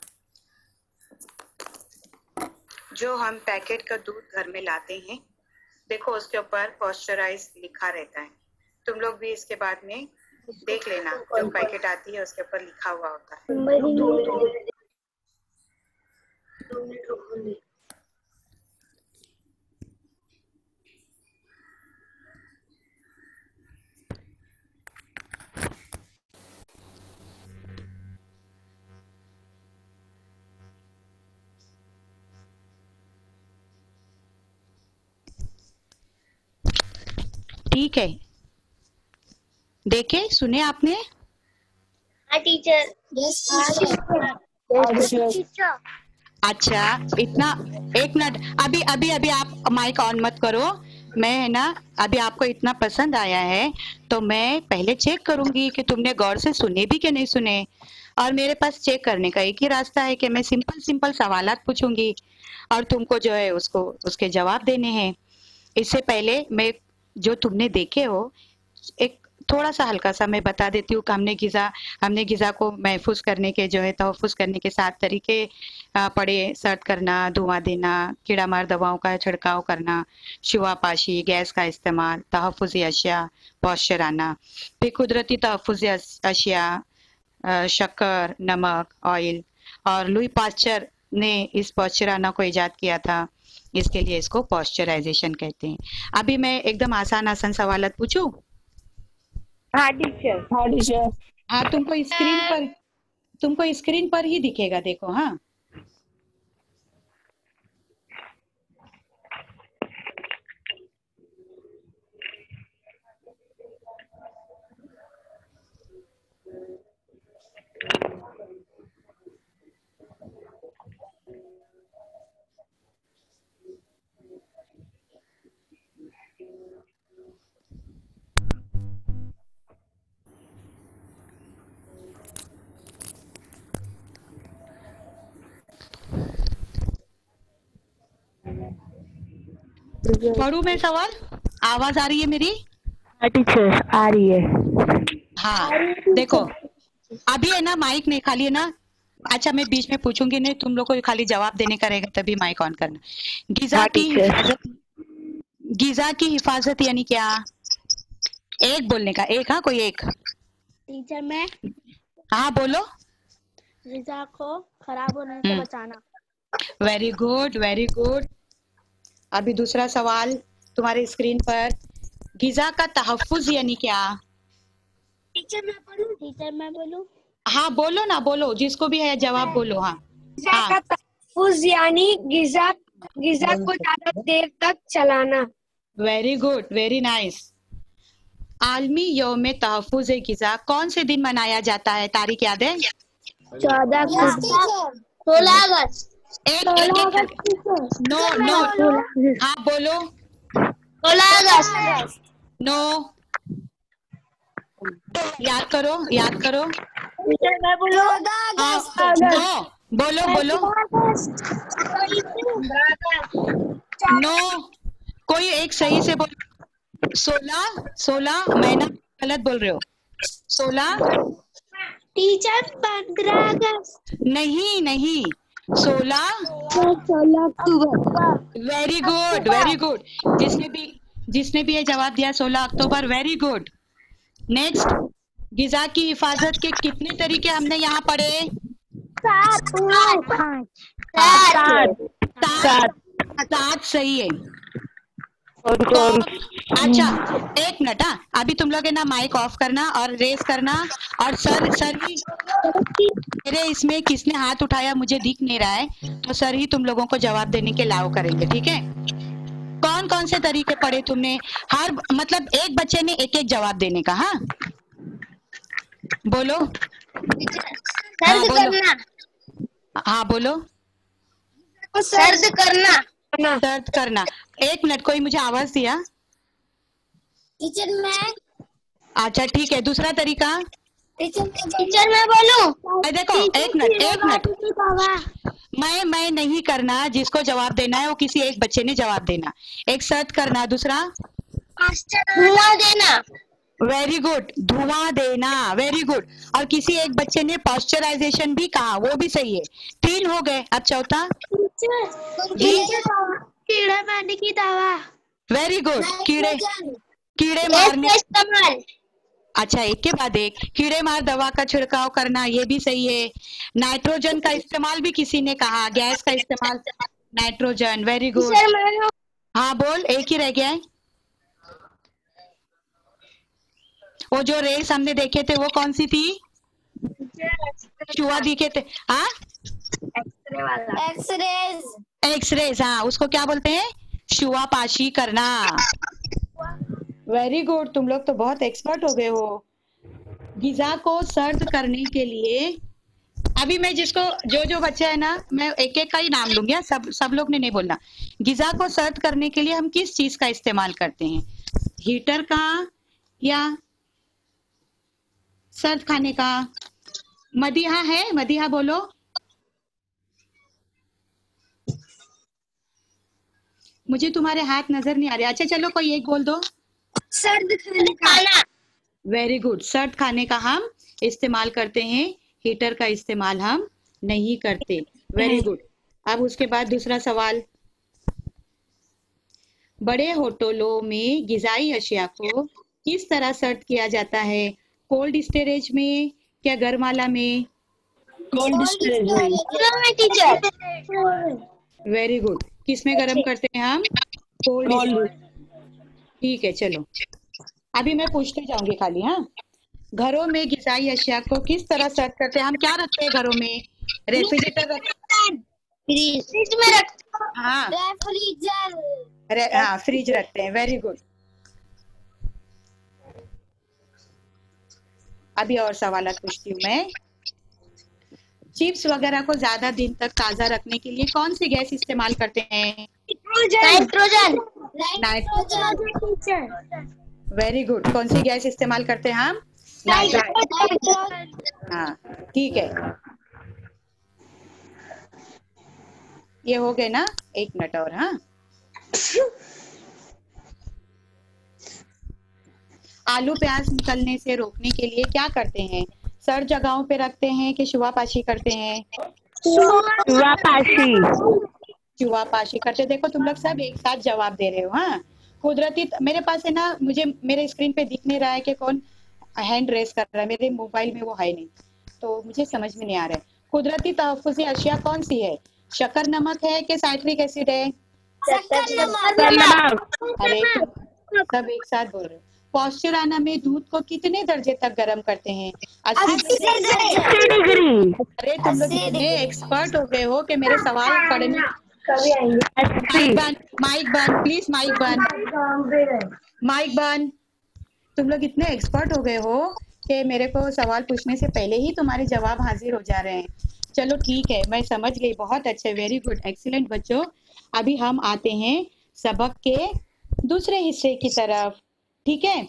[SPEAKER 1] जो हम पैकेट का दूध घर में लाते हैं, देखो उसके ऊपर पॉस्चराइज लिखा रहता है। तुम लोग भी इसके बाद में देख लेना, जो पैकेट आती है उसके ऊपर लिखा हुआ होता है। ठीक है, देखे सुने आपने?
[SPEAKER 3] हाँ टीचर।
[SPEAKER 1] अच्छा, इतना एक मिनट, अभी अभी अभी आप माइक ऑन मत करो। मैं है ना, अभी आपको इतना पसंद आया है तो मैं पहले चेक करूंगी कि तुमने गौर से सुने भी कि नहीं सुने। और मेरे पास चेक करने का एक ही रास्ता है कि मैं सिंपल सिंपल सवालात पूछूंगी और तुमको जो है उसको उसके जवाब देने हैं। इससे पहले मैं जो तुमने देखे हो एक थोड़ा सा हल्का सा मैं बता देती हूँ कि हमने ग़िज़ा हमने ग़िज़ा को महफूज करने के जो है तहफ़्फ़ुज़ करने के सात तरीके पढ़े। सर्द करना, धुआं देना, कीड़ा मार दवाओं का छिड़काव करना, शुआपाशी, गैस का इस्तेमाल, तहफ़्फ़ुज़ी अशिया, पॉस्चराना। फिर कुदरती तहफ़्फ़ुज़ी अशिया, शक्कर, नमक, ऑयल। और लुई पास्चर ने इस पॉस्चराना को इजाद किया था, इसके लिए इसको पॉस्चराइजेशन कहते हैं। अभी मैं एकदम आसान आसान सवाल पूछूं?
[SPEAKER 2] हाँ टीचर।
[SPEAKER 5] हाँ टीचर।
[SPEAKER 1] हाँ, तुमको स्क्रीन पर तुमको स्क्रीन पर ही दिखेगा, देखो। हाँ, पढ़ूं मैं सवाल?
[SPEAKER 5] आवाज आ रही है मेरी?
[SPEAKER 1] हाँ टीचर, आ रही है।
[SPEAKER 5] हाँ देखो, अभी है ना माइक नहीं खाली है ना। अच्छा मैं बीच में पूछूंगी नहीं, तुम लोग को खाली जवाब देने का रहेगा, तभी माइक ऑन करना। गिजा
[SPEAKER 1] हाँ
[SPEAKER 5] की
[SPEAKER 1] टीचर।
[SPEAKER 5] हिफाजत, गिजा की हिफाजत यानी क्या? एक बोलने का, एक, हाँ कोई एक।
[SPEAKER 3] टीचर मैं
[SPEAKER 5] हाँ बोलो।
[SPEAKER 3] गिजा को खराब होने से
[SPEAKER 5] हम्म,
[SPEAKER 3] बचाना।
[SPEAKER 5] Very good very good. अभी दूसरा सवाल तुम्हारे स्क्रीन पर, गिजा का तहफ्फुज यानी क्या?
[SPEAKER 3] टीचर मैं बोलूं टीचर मैं बोलूं
[SPEAKER 5] हाँ बोलो ना, बोलो, जिसको भी है जवाब बोलो। हाँ
[SPEAKER 3] गिजा
[SPEAKER 5] हाँ
[SPEAKER 3] का तहफ्फुज यानी गिजा गिजा को ज्यादा देर तक चलाना।
[SPEAKER 5] Very good, very nice. आलमी यौम तहफ्फुज गिजा कौन से दिन मनाया जाता है? तारीख याद है?
[SPEAKER 3] चौदह अगस्त सोलह अगस्त
[SPEAKER 5] एक एक एक नो नो। हाँ बोलो।
[SPEAKER 3] सोलह अगस्त
[SPEAKER 5] नो, याद करो याद करो।
[SPEAKER 3] टीचर मैं बोलूं
[SPEAKER 5] हाँ नो, बोलो बोलो। नो, कोई एक सही से बोलो। सोलह, सोलह महीना गलत बोल रहे हो। सोलह
[SPEAKER 3] टीचर पंद्रह अगस्त
[SPEAKER 5] नहीं नहीं, सोलह।
[SPEAKER 3] सोलह अक्टूबर
[SPEAKER 5] वेरी गुड वेरी गुड। जिसने भी जिसने भी ये जवाब दिया सोलह अक्टूबर, वेरी गुड। नेक्स्ट, गिजा की हिफाजत के कितने तरीके हमने यहाँ पढ़े?
[SPEAKER 3] सात
[SPEAKER 5] हाँ,
[SPEAKER 3] सात
[SPEAKER 5] सात, सात सही है।
[SPEAKER 1] और
[SPEAKER 5] तो
[SPEAKER 1] और
[SPEAKER 5] अच्छा एक मिनट, हाँ अभी तुम लोग है ना माइक ऑफ करना और रेस करना। और सर सर ही, मेरे इसमें किसने हाथ उठाया मुझे दिख नहीं रहा है, तो सर ही तुम लोगों को जवाब देने के लाओ करेंगे, ठीक है? कौन कौन से तरीके पढ़े तुमने? हर मतलब एक बच्चे ने एक एक जवाब देने का। हाँ बोलो। हाँ
[SPEAKER 3] सर्द
[SPEAKER 5] बोलो।
[SPEAKER 3] करना
[SPEAKER 5] हाँ बोलो।
[SPEAKER 3] सर्द करना
[SPEAKER 5] दर्द करना। एक मिनट, कोई मुझे आवाज दिया?
[SPEAKER 3] टीचर मैं
[SPEAKER 5] अच्छा ठीक है, दूसरा तरीका।
[SPEAKER 3] टीचर टीचर मैं बोलूं
[SPEAKER 5] अरे देखो, एक मिनट एक मिनट, मैं मैं नहीं करना, जिसको जवाब देना है वो किसी एक बच्चे ने जवाब देना। एक सर्च करना, दूसरा
[SPEAKER 3] धुआं देना
[SPEAKER 5] वेरी गुड, धुआं देना, वेरी गुड। और किसी एक बच्चे ने पॉस्चराइजेशन भी कहा, वो भी सही है। तीन हो गए, अब चौथा जी।
[SPEAKER 3] कीड़े मारने की दवा
[SPEAKER 5] वेरी गुड, कीड़े कीड़े मारने।
[SPEAKER 3] इस्तेमाल
[SPEAKER 5] अच्छा एक के बाद एक, कीड़े मार दवा का छिड़काव करना, ये भी सही है। नाइट्रोजन का इस्तेमाल भी किसी ने कहा, गैस का इस्तेमाल, नाइट्रोजन, वेरी गुड। हाँ बोल, एक ही रह गया है। वो जो रेस हमने देखे थे वो कौन सी थी? चूहा दिखे थे। हाँ
[SPEAKER 3] एक्सरे वाला एक्सरेज
[SPEAKER 5] एक्सरेज, हाँ उसको क्या बोलते हैं? शुआपाशी करना। वेरी गुड, तुम लोग तो बहुत एक्सपर्ट हो गए हो। गिजा को सर्द करने के लिए, अभी मैं जिसको जो जो बच्चा है ना, मैं एक एक का ही नाम लूंगी, सब सब लोग ने नहीं बोलना। गिजा को सर्द करने के लिए हम किस चीज का इस्तेमाल करते हैं? हीटर का या सर्द खाने का? मदीहा है, मदीहा बोलो। मुझे तुम्हारे हाथ नजर नहीं आ रहे। अच्छा चलो कोई एक बोल दो।
[SPEAKER 3] सर्द खाने खाना
[SPEAKER 5] वेरी गुड, सर्द खाने का हम इस्तेमाल करते हैं, हीटर का इस्तेमाल हम नहीं करते। Very good. अब उसके बाद दूसरा सवाल, बड़े होटलों में गिजाई अशिया को किस तरह सर्व किया जाता है? कोल्ड स्टोरेज में क्या गरमाला में?
[SPEAKER 2] कोल्ड स्टोरेज में
[SPEAKER 3] टीचर
[SPEAKER 5] वेरी गुड, किस में गर्म करते हैं हम? कोल्ड। ठीक है चलो, अभी मैं पूछते जाऊंगी खाली। हाँ, घरों में गिजाई अशिया को किस तरह सर्व करते हैं? हम क्या रखते हैं घरों में? रेफ्रिजरेटर रखते हैं।
[SPEAKER 3] फ्रिज में रखते
[SPEAKER 5] हाँ
[SPEAKER 3] रेफ्रिजर
[SPEAKER 5] रे, हाँ फ्रिज रखते हैं, वेरी गुड। अभी और सवाल पूछती हूँ मैं। चिप्स वगैरह को ज्यादा दिन तक ताजा रखने के लिए कौन सी गैस इस्तेमाल करते हैं?
[SPEAKER 3] Nitrogen
[SPEAKER 5] nitrogen, very good. कौन सी गैस इस्तेमाल करते हैं हम?
[SPEAKER 3] नाइट्रोजन
[SPEAKER 5] हाँ ठीक है, ये हो गए ना, एक मिनट और। हाँ आलू प्याज निकलने से रोकने के लिए क्या करते हैं? सर जगहों पे रखते हैं कि शुआपाशी करते हैं?
[SPEAKER 1] शुआपाशी।
[SPEAKER 5] शुआपाशी करते। देखो तुम लोग सब एक साथ जवाब दे रहे हो। हाँ, कुदरती मेरे पास है ना, मुझे मेरे स्क्रीन पे दिख नहीं रहा है कि कौन हैंड रेस कर रहा है, मेरे मोबाइल में वो है नहीं, तो मुझे समझ में नहीं आ रहा है। कुदरती तहफ्फुज़ी अशिया कौन सी है? शक्कर नमक है कि साइट्रिक एसिड है?
[SPEAKER 1] नमक।
[SPEAKER 5] अरे तुम सब एक साथ बोल रहे हो। पॉस्चुराना में दूध को कितने दर्जे तक गर्म करते हैं? अस्सी
[SPEAKER 1] डिग्री।
[SPEAKER 5] अरे तुम लोग इतने एक्सपर्ट हो गए हो कि मेरे सवाल पढ़ने।
[SPEAKER 1] अस्सी।
[SPEAKER 5] माइक बंद, माइक बंद प्लीज, माइक बंद, माइक बंद। तुम लोग इतने एक्सपर्ट हो गए हो कि मेरे को सवाल पूछने से पहले ही तुम्हारे जवाब हाजिर हो जा रहे हैं। चलो ठीक है, मैं समझ गई। बहुत अच्छे, वेरी गुड, एक्सीलेंट बच्चों। अभी हम आते हैं सबक के दूसरे हिस्से की तरफ, ठीक है?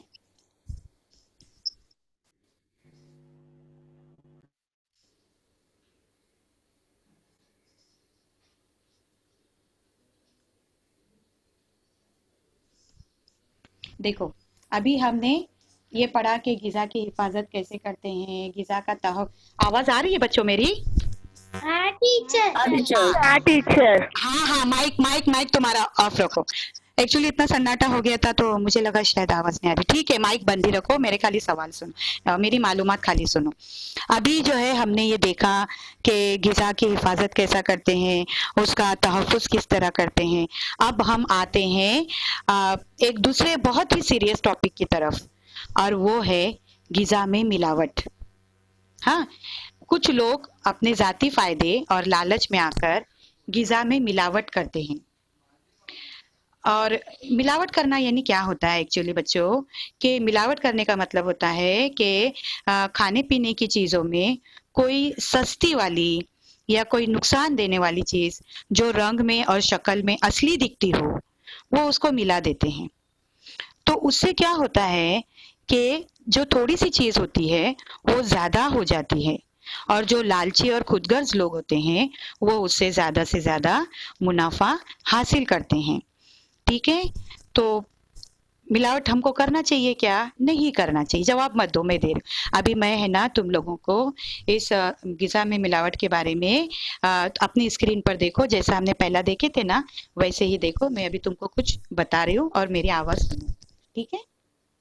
[SPEAKER 5] देखो, अभी हमने ये पढ़ा कि गिजा की हिफाजत कैसे करते हैं, गिजा का तहफ। आवाज आ रही है बच्चों मेरी?
[SPEAKER 3] हाँ टीचर।
[SPEAKER 1] हाँ टीचर।
[SPEAKER 5] हाँ हाँ, माइक माइक माइक तुम्हारा ऑफ रखो। एक्चुअली इतना सन्नाटा हो गया था तो मुझे लगा शायद आवाज नहीं आ रही। ठीक है, माइक बंद ही रखो, मेरे खाली सवाल सुनो, मेरी मालूमात खाली सुनो। अभी जो है हमने ये देखा कि गिजा की हिफाजत कैसा करते हैं, उसका तहफ़्फ़ुज़ किस तरह करते हैं। अब हम आते हैं आ, एक दूसरे बहुत ही सीरियस टॉपिक की तरफ, और वो है गिजा में मिलावट। हाँ, कुछ लोग अपने जाती फायदे और लालच में आकर गिजा में मिलावट करते हैं। और मिलावट करना यानी क्या होता है एक्चुअली बच्चों, कि मिलावट करने का मतलब होता है कि खाने पीने की चीज़ों में कोई सस्ती वाली या कोई नुकसान देने वाली चीज़ जो रंग में और शक्ल में असली दिखती हो, वो उसको मिला देते हैं। तो उससे क्या होता है कि जो थोड़ी सी चीज़ होती है वो ज़्यादा हो जाती है, और जो लालची और खुदगर्ज लोग होते हैं वो उससे ज़्यादा से ज़्यादा मुनाफा हासिल करते हैं। ठीक है, तो मिलावट हमको करना चाहिए क्या? नहीं करना चाहिए। जवाब मत दो, मैं दे रही हूँ। अभी मैं है ना तुम लोगों को इस गिजा में मिलावट के बारे में अपनी स्क्रीन पर देखो, जैसा हमने पहला देखे थे ना वैसे ही देखो। मैं अभी तुमको कुछ बता रही हूँ और मेरी आवाज सुनो, ठीक है?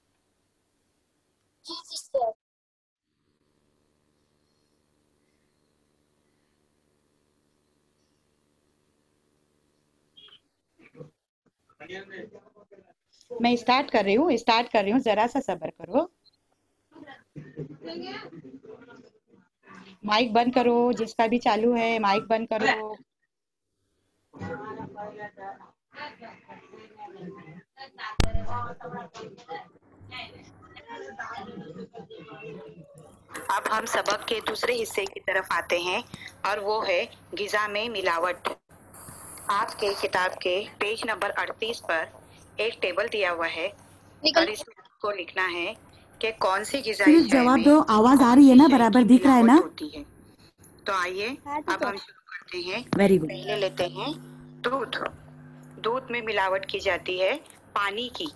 [SPEAKER 5] मैं स्टार्ट कर रही हूँ, स्टार्ट कर रही हूँ, जरा सा सब्र करो। माइक बंद करो, जिसका भी चालू है माइक बंद करो। अब हम सबक के दूसरे हिस्से की तरफ आते हैं, और वो है गिजा में मिलावट। आपके किताब के पेज नंबर अड़तीस पर एक टेबल दिया हुआ है और इसको लिखना है कि कौन सी गिजाई
[SPEAKER 4] जवाब दो। आवाज आ रही है ना, बराबर दिख रहा है ना?
[SPEAKER 5] होती है। तो आइए अब हम शुरू करते हैं।
[SPEAKER 4] Very good.
[SPEAKER 5] पहले लेते हैं दूध। दूध में मिलावट की जाती है पानी की।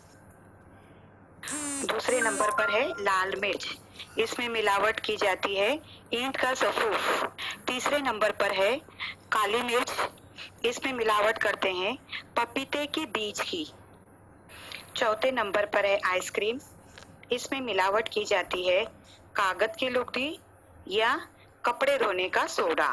[SPEAKER 5] दूसरे नंबर पर है लाल मिर्च, इसमें मिलावट की जाती है ईंट का सफूफ। तीसरे नंबर पर है काली मिर्च, इसमें मिलावट करते हैं पपीते के बीज की। चौथे नंबर पर है आइसक्रीम, इसमें मिलावट की जाती है कागज की लुगदी या कपड़े धोने का सोडा।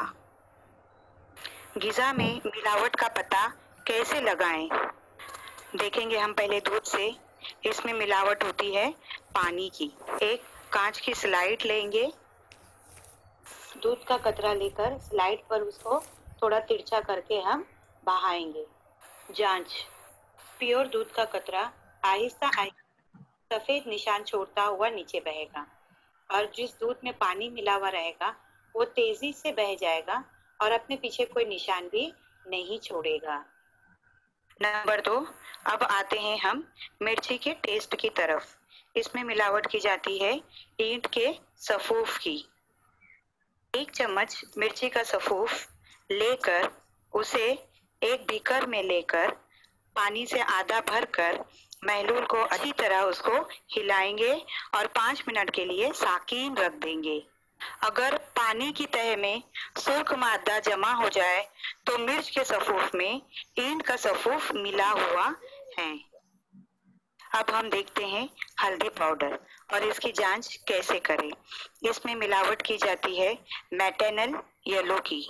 [SPEAKER 5] गिजा में मिलावट का पता कैसे लगाएं? देखेंगे हम पहले दूध से। इसमें मिलावट होती है पानी की। एक कांच की स्लाइड लेंगे, दूध का कतरा लेकर स्लाइड पर उसको थोड़ा तिरछा करके हम बहाएंगे। जांच, प्योर दूध का कतरा आहिस्ता आहिस्ता सफेद निशान छोड़ता हुआ नीचे बहेगा, और जिस दूध में पानी मिला हुआ रहेगा वो तेजी से बह जाएगा और अपने पीछे कोई निशान भी नहीं छोड़ेगा। नंबर दो, अब आते हैं हम मिर्ची के टेस्ट की तरफ। इसमें मिलावट की जाती है ईंट के सफूफ की। एक चम्मच मिर्ची का सफूफ लेकर उसे एक बीकर में लेकर पानी से आधा भरकर
[SPEAKER 1] महलूल को अच्छी तरह उसको हिलाएंगे और पाँच मिनट के लिए साकीन रख देंगे। अगर पानी की तह में सुर्ख मादा जमा हो जाए तो मिर्च के सफूफ में ईंट का सफूफ मिला हुआ है। अब हम देखते हैं हल्दी पाउडर और इसकी जांच कैसे करें। इसमें मिलावट की जाती है मेटेनल येलो की।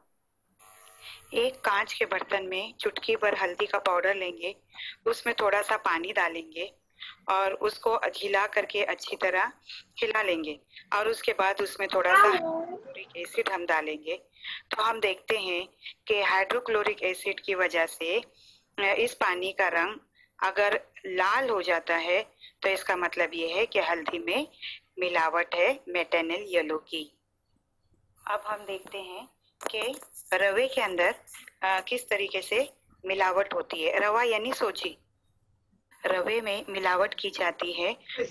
[SPEAKER 1] एक कांच के बर्तन में चुटकी भर हल्दी का पाउडर लेंगे, उसमें थोड़ा सा पानी डालेंगे और उसको घिला करके अच्छी तरह हिला लेंगे और उसके बाद उसमें थोड़ा सा हाइड्रोक्लोरिक एसिड हम डालेंगे। तो हम देखते हैं कि हाइड्रोक्लोरिक एसिड की वजह से इस पानी का रंग अगर लाल हो जाता है तो इसका मतलब ये है कि हल्दी में मिलावट है मेटेनल येलो की। अब हम देखते हैं कि रवे के अंदर आ, किस तरीके से मिलावट होती है। रवा यानी सोजी। रवे में मिलावट की जाती है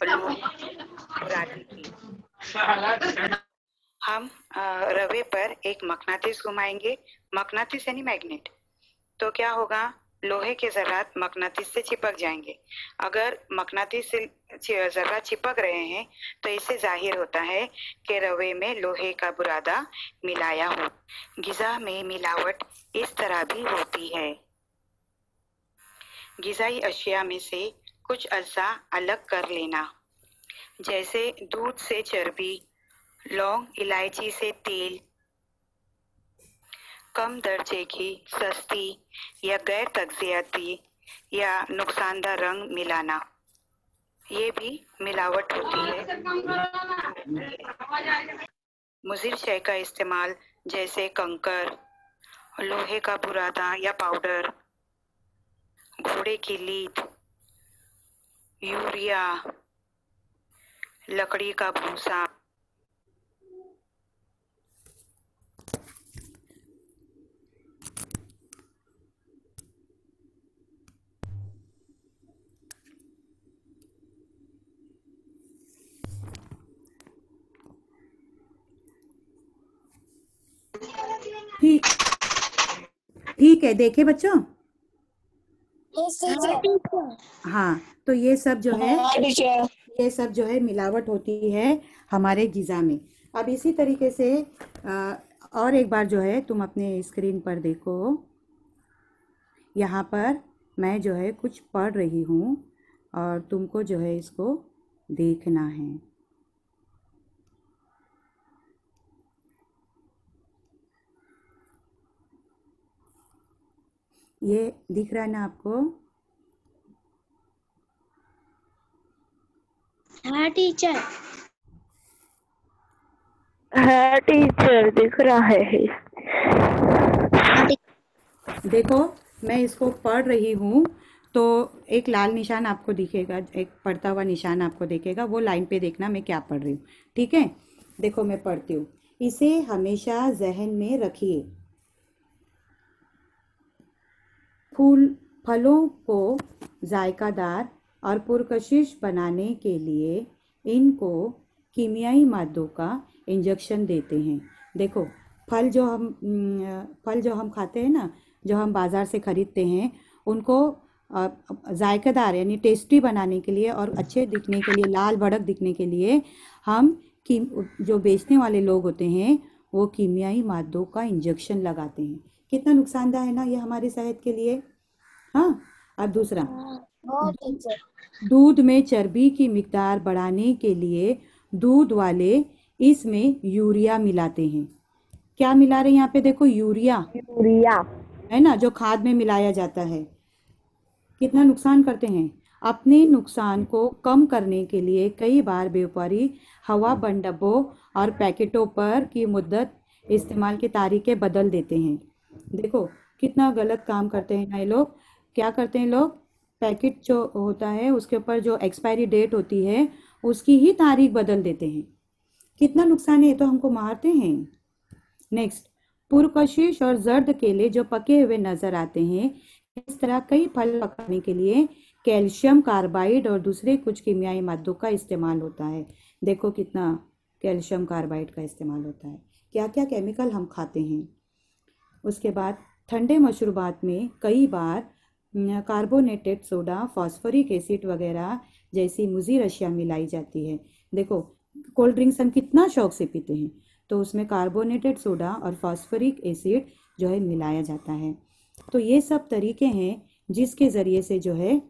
[SPEAKER 1] रागी की। हम आ, रवे पर एक मकनातीस घुमाएंगे। मकनातीस यानी मैग्नेट। तो क्या होगा, लोहे के ज़र्रात मकनातीस से चिपक जाएंगे। अगर मकनातीस से ज़र्रात चिपक रहे हैं तो इससे जाहिर होता है कि रवे में लोहे का बुरादा मिलाया हो। गिज़ा में मिलावट इस तरह भी होती है। गिज़ाई अशिया में से कुछ अज्जा अलग कर लेना, जैसे दूध से चर्बी, लौंग इलायची से तेल, कम दर्जे की सस्ती या गैर तग़ज़ियाती या नुकसानदा रंग मिलाना, ये भी मिलावट होती है। मुज़िर शय का इस्तेमाल जैसे कंकर, लोहे का बुरादा या पाउडर, घोड़े की लीद, यूरिया, लकड़ी का भूसा,
[SPEAKER 4] ठीक ठीक है। देखे बच्चों? हाँ, तो ये सब जो है ये सब जो है मिलावट होती है हमारे गिज़ा में। अब इसी तरीके से आ, और एक बार जो है तुम अपने स्क्रीन पर देखो। यहाँ पर मैं जो है कुछ पढ़ रही हूँ और तुमको जो है इसको देखना है। ये दिख रहा है ना आपको?
[SPEAKER 3] हाँ टीचर।
[SPEAKER 6] हाँ टीचर, दिख रहा है।
[SPEAKER 4] देखो, मैं इसको पढ़ रही हूँ तो एक लाल निशान आपको दिखेगा, एक पढ़ता हुआ निशान आपको दिखेगा। वो लाइन पे देखना मैं क्या पढ़ रही हूँ, ठीक है? देखो मैं पढ़ती हूँ। इसे हमेशा जहन में रखिए। फूल फलों को जायकादार और पुरकशिश बनाने के लिए इनको कीमियाई मादों का इंजेक्शन देते हैं। देखो, फल जो हम फल जो हम खाते हैं ना, जो हम बाज़ार से ख़रीदते हैं, उनको जायकादार यानी टेस्टी बनाने के लिए और अच्छे दिखने के लिए, लाल भड़क दिखने के लिए हम की जो बेचने वाले लोग होते हैं वो कीमियाई मादों का इंजेक्शन लगाते हैं। कितना नुकसानदायक है ना ये हमारी सेहत के लिए। हाँ, अब दूसरा, दूध में चर्बी की मिकदार बढ़ाने के लिए दूध वाले इसमें यूरिया मिलाते हैं। क्या मिला रहे हैं यहाँ पे? देखो, यूरिया
[SPEAKER 6] यूरिया
[SPEAKER 4] है ना, जो खाद में मिलाया जाता है। कितना नुकसान करते हैं। अपने नुकसान को कम करने के लिए कई बार व्यापारी हवा बंद डब्बों और पैकेटों पर की मुद्दत इस्तेमाल के तरीके बदल देते हैं। देखो कितना गलत काम करते हैं ना ये लोग। क्या करते हैं लोग? पैकेट जो होता है उसके ऊपर जो एक्सपायरी डेट होती है उसकी ही तारीख बदल देते हैं। कितना नुकसान है, तो हमको मारते हैं। नेक्स्ट, पुरकशिश और जर्द केले जो पके हुए नजर आते हैं। इस तरह कई फल पकाने के लिए कैल्शियम कार्बाइड और दूसरे कुछ कीमियाई मादों का इस्तेमाल होता है। देखो कितना कैल्शियम कार्बाइड का इस्तेमाल होता है, क्या क्या केमिकल हम खाते हैं। उसके बाद ठंडे मशरूबात में कई बार कार्बोनेटेड सोडा, फॉस्फोरिक एसिड वगैरह जैसी मुज़िर अशिया मिलाई जाती है। देखो कोल्ड ड्रिंक्स हम कितना शौक से पीते हैं, तो उसमें कार्बोनेटेड सोडा और फॉस्फोरिक एसिड जो है मिलाया जाता है। तो ये सब तरीके हैं जिसके ज़रिए से जो है,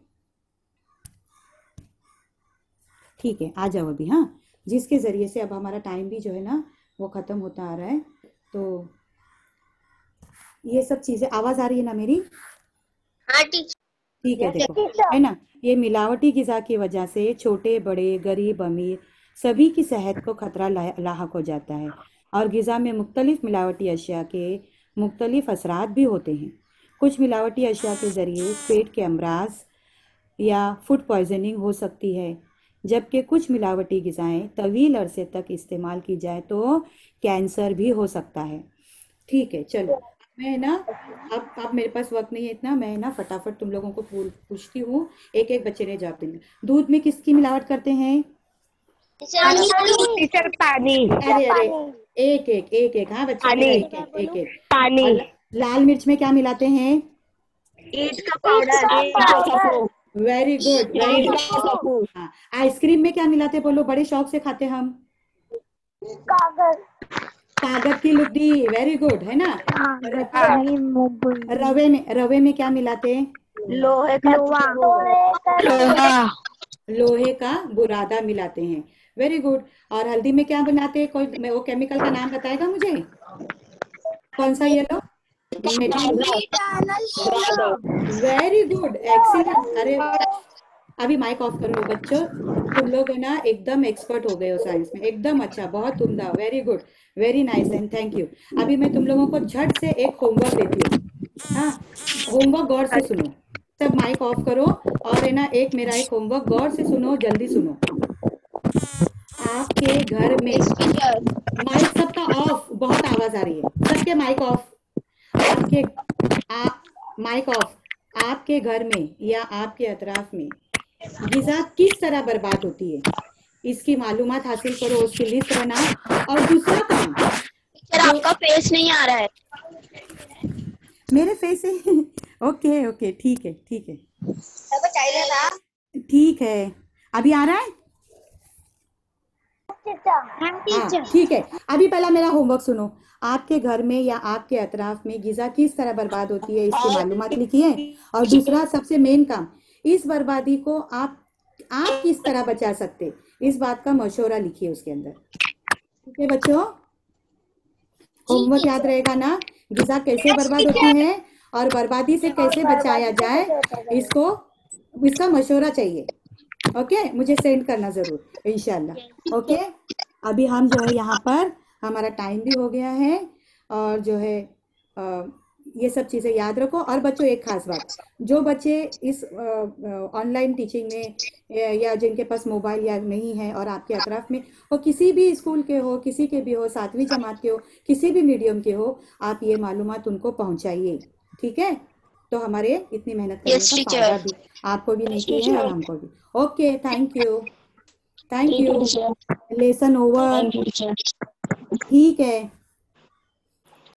[SPEAKER 4] ठीक है आ जाओ अभी, हाँ, जिसके ज़रिए से अब हमारा टाइम भी जो है ना वो ख़त्म होता आ रहा है। तो ये सब चीज़ें, आवाज़ आ रही है ना मेरी?
[SPEAKER 3] हाँ टीचर।
[SPEAKER 4] ठीक है, देखो है ना, ये मिलावटी ग़िज़ा की वजह से छोटे बड़े गरीब अमीर सभी की सेहत को खतरा ला- लाहक हो जाता है। और ग़िज़ा में मुख्तलिफ मिलावटी अशिया के मुख्तलिफ असरात भी होते हैं। कुछ मिलावटी अशिया के ज़रिए पेट के अमराज या फूड पॉइजनिंग हो सकती है, जबकि कुछ मिलावटी ग़िज़ाएँ तवील अरसे तक इस्तेमाल की जाए तो कैंसर भी हो सकता है। ठीक है, चलो मैं ना, अब अब मेरे पास वक्त नहीं है इतना, मैं ना फटाफट तुम लोगों को पूछ पूछती हूँ, एक एक बच्चे ने जवाब देना। दूध में किसकी मिलावट करते हैं?
[SPEAKER 6] टीचर पानी।
[SPEAKER 4] अरे अरे एक एक एक एक हाँ बच्चे मेरा, एक एक एक एक
[SPEAKER 6] पानी।
[SPEAKER 4] और लाल मिर्च में क्या मिलाते हैं?
[SPEAKER 6] ईट का powder.
[SPEAKER 4] Very good, very good. हाँ, आइसक्रीम में क्या मिलाते हैं? बोलो, बड़े शौक से खाते हम।
[SPEAKER 3] कागज।
[SPEAKER 4] कागज की लुगदी, वेरी गुड, है ना। रवे में रवे में क्या मिलाते हैं?
[SPEAKER 6] लोहे का
[SPEAKER 3] लोहा।
[SPEAKER 4] लोहे का बुरादा मिलाते हैं, वेरी गुड। और हल्दी में क्या बनाते हैं? कोई मैं वो केमिकल का नाम बताएगा मुझे? कौन सा येलो? Very good, excellent. अरे अभी माइक ऑफ कर लो बच्चों, तुम लोग है ना एकदम एक्सपर्ट हो गए हो साइंस में, एकदम अच्छा, बहुत उम्दा, very good, very nice and thank you. अभी मैं तुम लोगों को झट से एक होमवर्क देती हूँ, हाँ, होमवर्क गौर से सुनो, सब माइक ऑफ करो और है ना एक मेरा एक होमवर्क गौर से सुनो, जल्दी सुनो। आपके घर में माइक सबका ऑफ, बहुत आवाज आ रही है, सबके माइक ऑफ। आपके आ, माइक ऑफ। आपके घर में या आपके अतराफ में ग़िज़ा किस तरह बर्बाद होती है, इसकी मालूमात हासिल करो, उसकी लिस्ट बनाओ। और दूसरा काम,
[SPEAKER 3] आपका फेस नहीं आ रहा है
[SPEAKER 4] मेरे फेस से ओके ओके, ठीक है ठीक है ठीक है, अभी आ रहा है? हाँ ठीक है, अभी पहला मेरा होमवर्क सुनो। आपके घर में या आपके अतराफ में ग़िज़ा किस तरह बर्बाद होती है, इसकी मालूमात लिखी है। और दूसरा सबसे मेन काम, इस बर्बादी को आप आप किस तरह बचा सकते, इस बात का मशवरा लिखिए उसके अंदर। ठीक है बच्चों, होमवर्क याद रहेगा ना? ग़िज़ा कैसे बर्बाद होती है और बर्बादी से कैसे बचाया जाए, इसको इसका मशवरा चाहिए। ओके, मुझे सेंड करना जरूर इंशाल्लाह। ओके, अभी हम जो है यहाँ पर, हमारा टाइम भी हो गया है और जो है आ, ये सब चीज़ें याद रखो। और बच्चों एक खास बात, जो बच्चे इस ऑनलाइन टीचिंग में या जिनके पास मोबाइल या नहीं है और आपके अतराफ में वो किसी भी स्कूल के हो, किसी के भी हो, सातवीं जमात के हो, किसी भी मीडियम के हो, आप ये मालूमात उनको पहुँचाइए, ठीक है। तो हमारे इतनी मेहनत करने
[SPEAKER 3] Yes,
[SPEAKER 4] का
[SPEAKER 3] teacher.
[SPEAKER 4] फायदा भी आपको भी नहीं है और हमको भी। Okay, thank you, thank you, lesson over, ठीक है।